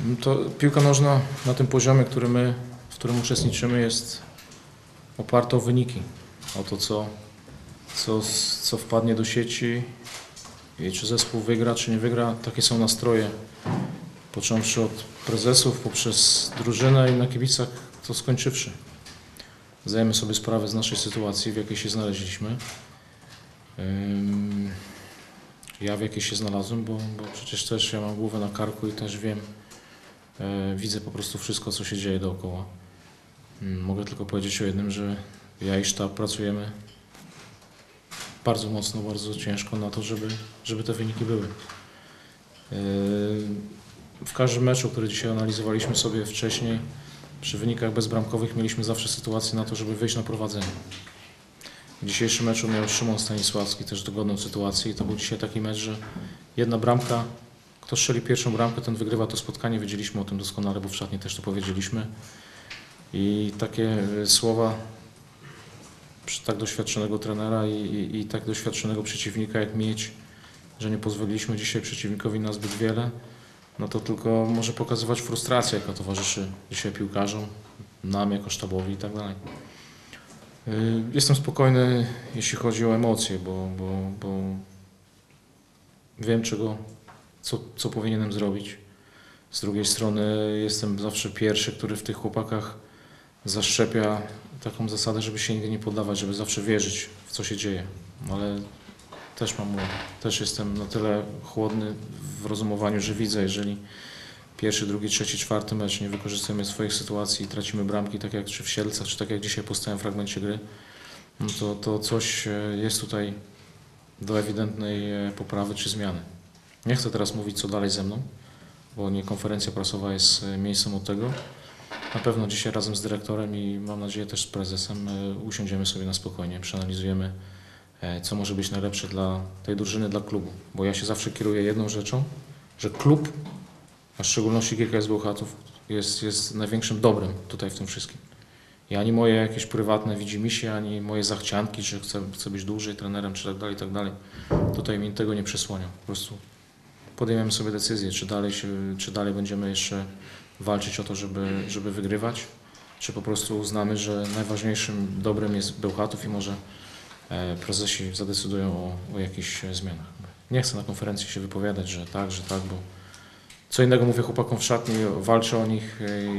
To piłka nożna na tym poziomie, w którym uczestniczymy, jest oparta o wyniki, o to, co wpadnie do sieci i czy zespół wygra, czy nie wygra. Takie są nastroje, począwszy od prezesów, poprzez drużynę i na kibicach, to skończywszy. Zdajemy sobie sprawę z naszej sytuacji, w jakiej się znaleźliśmy. Ja w jakiej się znalazłem, bo przecież też ja mam głowę na karku i też wiem, widzę po prostu wszystko, co się dzieje dookoła. Mogę tylko powiedzieć o jednym, że ja i sztab pracujemy bardzo mocno, bardzo ciężko na to, żeby te wyniki były. W każdym meczu, który dzisiaj analizowaliśmy sobie wcześniej, przy wynikach bezbramkowych mieliśmy zawsze sytuację na to, żeby wyjść na prowadzenie. W dzisiejszym meczu miał Szymon Stanisławski też dogodną sytuację i to był dzisiaj taki mecz, że jedna bramka, kto strzeli pierwszą bramkę, ten wygrywa to spotkanie. Wiedzieliśmy o tym doskonale, bo w szatni też to powiedzieliśmy. I takie słowa przy tak doświadczonego trenera i tak doświadczonego przeciwnika jak Miedź, że nie pozwoliliśmy dzisiaj przeciwnikowi na zbyt wiele, no to tylko może pokazywać frustrację, jaka towarzyszy dzisiaj piłkarzom, nam jako sztabowi i tak dalej. Jestem spokojny, jeśli chodzi o emocje, bo wiem, co powinienem zrobić. Z drugiej strony jestem zawsze pierwszy, który w tych chłopakach zaszczepia taką zasadę, żeby się nigdy nie poddawać, żeby zawsze wierzyć w co się dzieje. Ale też jestem na tyle chłodny w rozumowaniu, że widzę, jeżeli pierwszy, drugi, trzeci, czwarty mecz nie wykorzystujemy swoich sytuacji i tracimy bramki, tak jak czy w Siedlcach, czy tak jak dzisiaj po stałym fragmencie gry, no to coś jest tutaj do ewidentnej poprawy czy zmiany. Nie chcę teraz mówić, co dalej ze mną, bo nie konferencja prasowa jest miejscem od tego. Na pewno dzisiaj razem z dyrektorem i mam nadzieję też z prezesem usiądziemy sobie na spokojnie, przeanalizujemy, co może być najlepsze dla tej drużyny, dla klubu. Bo ja się zawsze kieruję jedną rzeczą, że klub, a w szczególności GKS Bełchatów, jest największym dobrem tutaj w tym wszystkim. I ani moje jakieś prywatne widzimisię, ani moje zachcianki, że chcę być dłużej trenerem, czy tak dalej, tutaj mi tego nie przesłania. Po prostu podejmiemy sobie decyzję, czy dalej będziemy jeszcze walczyć o to, żeby wygrywać, czy po prostu uznamy, że najważniejszym dobrem jest Bełchatów i może prezesi zadecydują o jakichś zmianach. Nie chcę na konferencji się wypowiadać, że tak, bo co innego mówię chłopakom w szatni, walczę o nich,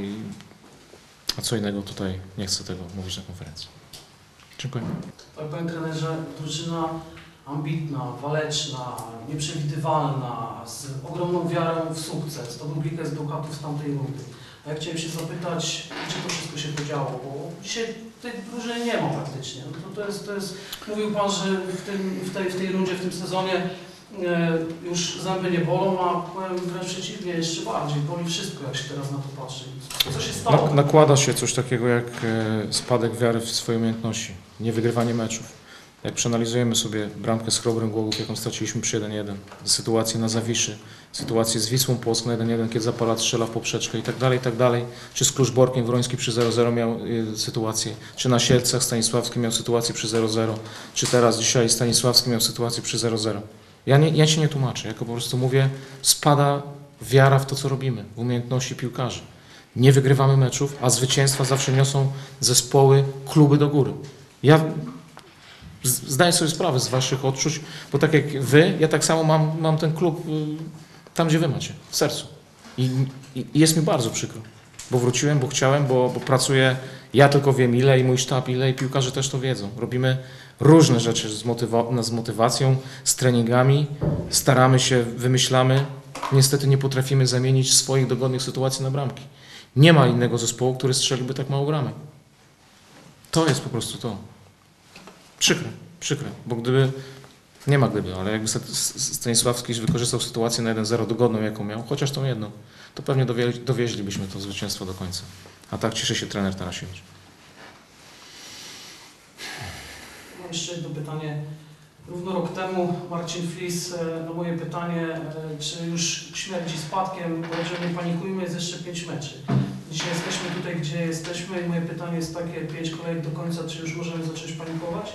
a co innego tutaj nie chcę tego mówić na konferencji. Dziękuję. Tak, panie trenerze, drużyna ambitna, waleczna, nieprzewidywalna, z ogromną wiarą w sukces. To był GKS Bełchatów z tamtej rundy. A ja chciałem się zapytać, gdzie to wszystko się podziało, bo dzisiaj tej drużyny nie ma praktycznie. No to jest, mówił Pan, że w tej rundzie, w tym sezonie już zęby nie bolą, a powiem wręcz przeciwnie, jeszcze bardziej. Boli wszystko, jak się teraz na to patrzy. Co się stało? Nakłada się coś takiego jak spadek wiary w swoje umiejętności, niewygrywanie meczów. Jak przeanalizujemy sobie bramkę z Chrobrym Głogów, jaką straciliśmy przy 1-1, sytuację na Zawiszy, sytuację z Wisłą Płock na 1-1, kiedy Zapala strzela w poprzeczkę i tak dalej, czy z Kluczborkiem Wroński przy 0-0 miał sytuację, czy na Siedlcach Stanisławski miał sytuację przy 0-0, czy teraz dzisiaj Stanisławski miał sytuację przy 0-0. Ja się nie tłumaczę, ja po prostu mówię, spada wiara w to, co robimy, w umiejętności piłkarzy. Nie wygrywamy meczów, a zwycięstwa zawsze niosą zespoły, kluby do góry. Ja zdaję sobie sprawę z waszych odczuć, bo tak jak wy, ja tak samo mam ten klub tam, gdzie wy macie, w sercu. I jest mi bardzo przykro, bo wróciłem, bo chciałem, bo pracuję, ja tylko wiem ile i mój sztab ile i piłkarze też to wiedzą. Robimy różne rzeczy z motywacją, z treningami, staramy się, wymyślamy. Niestety nie potrafimy zamienić swoich dogodnych sytuacji na bramki. Nie ma innego zespołu, który strzeliłby tak mało bramek. To jest po prostu to. Przykre, bo nie ma gdyby, ale jakby Stanisławski wykorzystał sytuację na 1-0 dogodną, jaką miał, chociaż tą jedną, to pewnie dowieźlibyśmy to zwycięstwo do końca. A tak cieszy się trener Tarasiewicz. Mam jeszcze jedno pytanie. Równo rok temu Marcin Flis na moje pytanie, czy już śmierdzi spadkiem, powiedział, nie panikujmy, jest jeszcze 5 meczy. Dzisiaj jesteśmy tutaj, gdzie jesteśmy i moje pytanie jest takie, 5 kolejek do końca, czy już możemy zacząć panikować?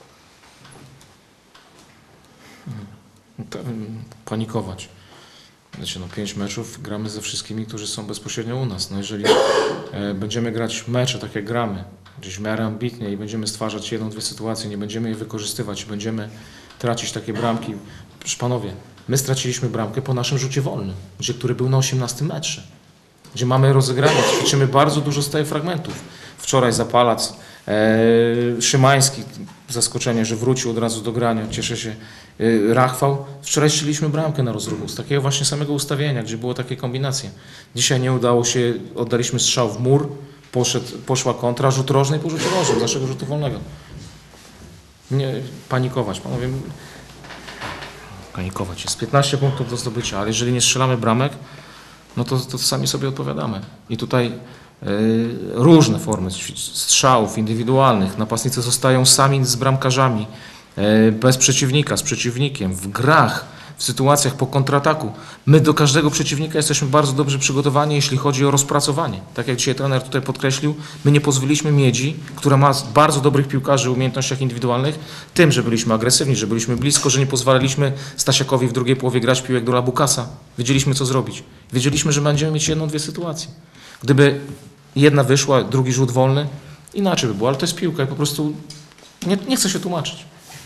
Panikować. Znaczy, 5 meczów gramy ze wszystkimi, którzy są bezpośrednio u nas. No jeżeli będziemy grać mecze tak jak gramy, gdzieś w miarę ambitnie i będziemy stwarzać jedną, dwie sytuacje, nie będziemy je wykorzystywać, będziemy tracić takie bramki. Proszę panowie, my straciliśmy bramkę po naszym rzucie wolnym, który był na 18 metrze, gdzie mamy rozegranie, ćwiczymy bardzo dużo z tych fragmentów. Wczoraj Zapalac, Szymański, zaskoczenie, że wrócił od razu do grania, cieszę się, Rachwał. Wczoraj strzeliśmy bramkę na rozruchu, z takiego właśnie samego ustawienia, gdzie było takie kombinacje. Dzisiaj nie udało się, oddaliśmy strzał w mur, poszła kontra, rzut rożny i po rzucie rożnym, z naszego rzutu wolnego. Nie panikować, panowie. Panikować. Jest 15 punktów do zdobycia, ale jeżeli nie strzelamy bramek, no to sami sobie odpowiadamy. I tutaj różne formy strzałów indywidualnych. Napastnicy zostają sami z bramkarzami, bez przeciwnika, z przeciwnikiem, w grach, w sytuacjach po kontrataku. My do każdego przeciwnika jesteśmy bardzo dobrze przygotowani, jeśli chodzi o rozpracowanie. Tak jak dzisiaj trener tutaj podkreślił, my nie pozwoliliśmy Miedzi, która ma bardzo dobrych piłkarzy w umiejętnościach indywidualnych, tym, że byliśmy agresywni, że byliśmy blisko, że nie pozwalaliśmy Stasiakowi w drugiej połowie grać piłek do Labukasa. Wiedzieliśmy, co zrobić. Wiedzieliśmy, że będziemy mieć jedną, dwie sytuacje. Gdyby jedna wyszła, drugi rzut wolny, inaczej by było, ale to jest piłka i po prostu nie chcę się tłumaczyć.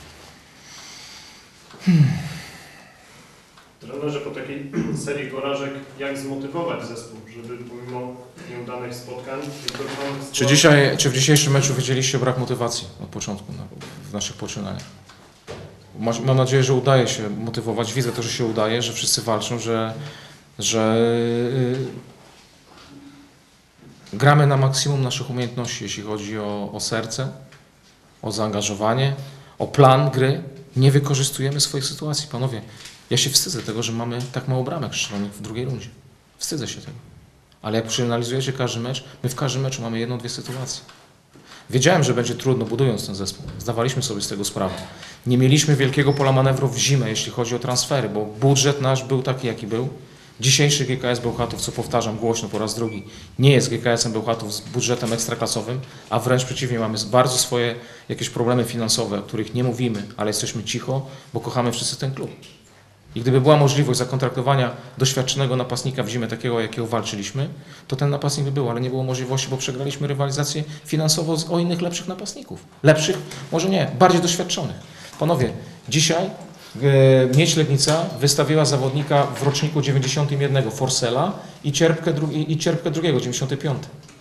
Trenerze, po takiej serii porażek, jak zmotywować zespół, żeby pomimo nieudanych spotkań... Czy w dzisiejszym meczu widzieliście brak motywacji od początku w naszych poczynaniach? Mam nadzieję, że udaje się motywować. Widzę to, że się udaje, że wszyscy walczą, że gramy na maksimum naszych umiejętności, jeśli chodzi o serce, o zaangażowanie, o plan gry. Nie wykorzystujemy swoich sytuacji. Panowie, ja się wstydzę tego, że mamy tak mało bramek strzelonych w drugiej rundzie. Wstydzę się tego. Ale jak przeanalizujecie każdy mecz, my w każdym meczu mamy jedną, dwie sytuacje. Wiedziałem, że będzie trudno budując ten zespół. Zdawaliśmy sobie z tego sprawę. Nie mieliśmy wielkiego pola manewru w zimę, jeśli chodzi o transfery, bo budżet nasz był taki, jaki był. Dzisiejszy GKS Bełchatów, co powtarzam głośno po raz drugi, nie jest GKS-em Bełchatów z budżetem ekstraklasowym, a wręcz przeciwnie, mamy bardzo swoje jakieś problemy finansowe, o których nie mówimy, ale jesteśmy cicho, bo kochamy wszyscy ten klub. I gdyby była możliwość zakontraktowania doświadczonego napastnika w zimę takiego, jakiego walczyliśmy, to ten napastnik by był, ale nie było możliwości, bo przegraliśmy rywalizację finansową o innych lepszych napastników. Lepszych? Może nie, bardziej doświadczonych. Panowie, dzisiaj Miedź Legnica wystawiła zawodnika w roczniku 91 Forsela i Cierpkę drugiego, 95.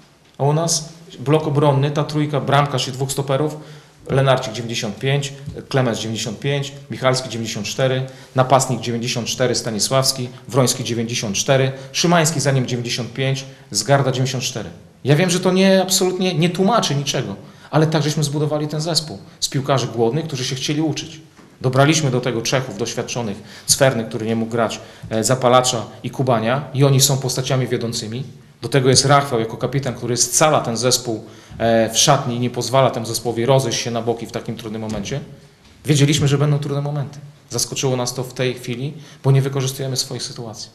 A u nas blok obronny, ta trójka, bramkarz i dwóch stoperów, Lenarcik 95, Klemens 95, Michalski 94, napastnik 94, Stanisławski, Wroński 94, Szymański za nim 95, Zgarda 94. Ja wiem, że to absolutnie nie tłumaczy niczego, ale tak żeśmy zbudowali ten zespół z piłkarzy głodnych, którzy się chcieli uczyć. Dobraliśmy do tego Czechów doświadczonych, Sferny, który nie mógł grać, Zapalacza i Kubania i oni są postaciami wiodącymi. Do tego jest Rachwał jako kapitan, który scala ten zespół w szatni i nie pozwala temu zespołowi rozejść się na boki w takim trudnym momencie. Wiedzieliśmy, że będą trudne momenty. Zaskoczyło nas to w tej chwili, bo nie wykorzystujemy swoich sytuacji.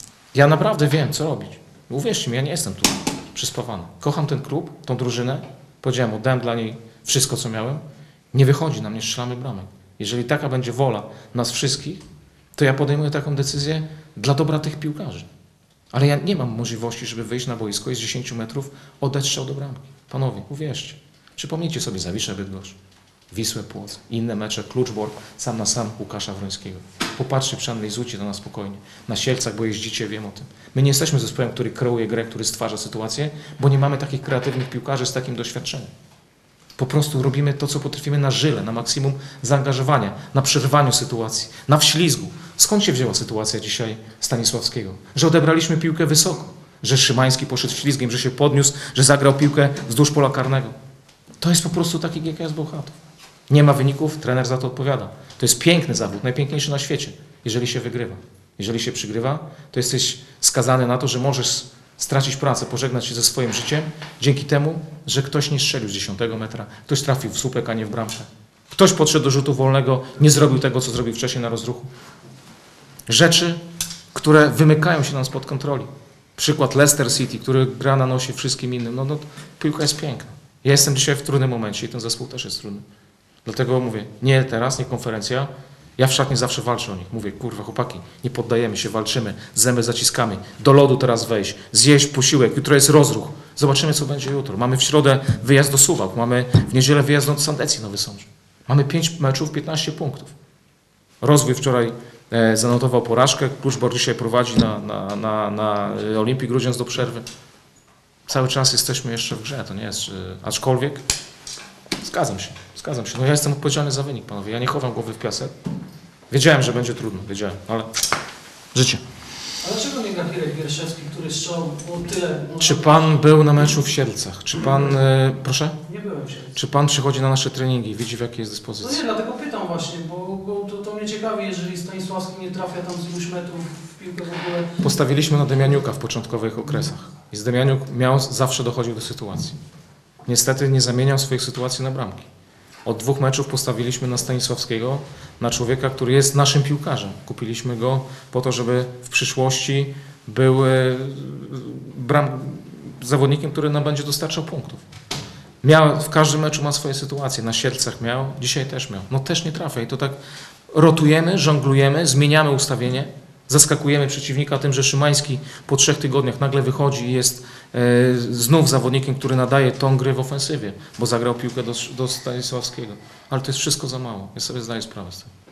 Ja naprawdę wiem, co robić. Uwierzcie mi, ja nie jestem tu przyspawany. Kocham ten klub, tą drużynę. Powiedziałem, oddałem dla niej wszystko, co miałem. Nie wychodzi nam, nie strzelamy bramek. Jeżeli taka będzie wola nas wszystkich, to ja podejmuję taką decyzję dla dobra tych piłkarzy. Ale ja nie mam możliwości, żeby wyjść na boisko i z 10 metrów oddać strzał do bramki. Panowie, uwierzcie. Przypomnijcie sobie Zawiszę Bydgoszcz, Wisłę Płock, inne mecze, Kluczbork, sam na sam Łukasza Wrońskiego. Popatrzcie, przeanalizujcie to na spokojnie. Na Sielcach, bo jeździcie, wiem o tym. My nie jesteśmy zespołem, który kreuje grę, który stwarza sytuację, bo nie mamy takich kreatywnych piłkarzy z takim doświadczeniem. Po prostu robimy to, co potrafimy na żyle, na maksimum zaangażowania, na przerwaniu sytuacji, na wślizgu. Skąd się wzięła sytuacja dzisiaj Stanisławskiego? Że odebraliśmy piłkę wysoko, że Szymański poszedł ślizgiem, że się podniósł, że zagrał piłkę wzdłuż pola karnego. To jest po prostu taki GKS Bełchatów. Nie ma wyników, trener za to odpowiada. To jest piękny zawód, najpiękniejszy na świecie, jeżeli się wygrywa. Jeżeli się przygrywa, to jesteś skazany na to, że możesz stracić pracę, pożegnać się ze swoim życiem dzięki temu, że ktoś nie strzelił z 10 metra, ktoś trafił w słupek, a nie w bramkę. Ktoś podszedł do rzutu wolnego, nie zrobił tego, co zrobił wcześniej na rozruchu. Rzeczy, które wymykają się nam spod kontroli. Przykład Leicester City, który gra na nosie wszystkim innym. No, piłka jest piękna. Ja jestem dzisiaj w trudnym momencie i ten zespół też jest trudny. Dlatego mówię, nie teraz, nie konferencja, Ja w szatni zawsze walczę o nich. Mówię, kurwa chłopaki, nie poddajemy się, walczymy, zęby zaciskamy. Do lodu teraz wejść, zjeść posiłek, jutro jest rozruch. Zobaczymy, co będzie jutro. Mamy w środę wyjazd do Suwałk, mamy w niedzielę wyjazd do Sandecji Nowy Sącz. Mamy 5 meczów, 15 punktów. Rozwój wczoraj zanotował porażkę, Kluczbork dzisiaj prowadzi na Olimpii Grudziądz do przerwy. Cały czas jesteśmy jeszcze w grze, to nie jest, aczkolwiek zgadzam się. No ja jestem odpowiedzialny za wynik, panowie, ja nie chowam głowy w piasek. Wiedziałem, że będzie trudno, wiedziałem, ale życie. A dlaczego nie gra Hirek Wierszewski, który strzelał tyle... Czy pan był na meczu w Sierdzach? Czy pan, proszę? Nie byłem się. Czy pan przychodzi na nasze treningi i widzi, w jakiej jest No dyspozycji? nie, dlatego pytam właśnie, bo to mnie ciekawi, jeżeli Stanisławski nie trafia tam z iluś metrów w piłkę w ogóle. Postawiliśmy na Demianiuka w początkowych okresach. I z Demianiuk zawsze dochodził do sytuacji. Niestety nie zamieniał swoich sytuacji na bramki. Od 2 meczów postawiliśmy na Stanisławskiego, na człowieka, który jest naszym piłkarzem. Kupiliśmy go po to, żeby w przyszłości był zawodnikiem, który nam będzie dostarczał punktów. W każdym meczu ma swoje sytuacje. Na Sierdzach miał, dzisiaj też miał. No też nie trafia i to tak rotujemy, żonglujemy, zmieniamy ustawienie, zaskakujemy przeciwnika tym, że Szymański po 3 tygodniach nagle wychodzi i jest znów zawodnikiem, który nadaje ton gry w ofensywie, bo zagrał piłkę do Stanisławskiego. Ale to jest wszystko za mało. Ja sobie zdaję sprawę z tego.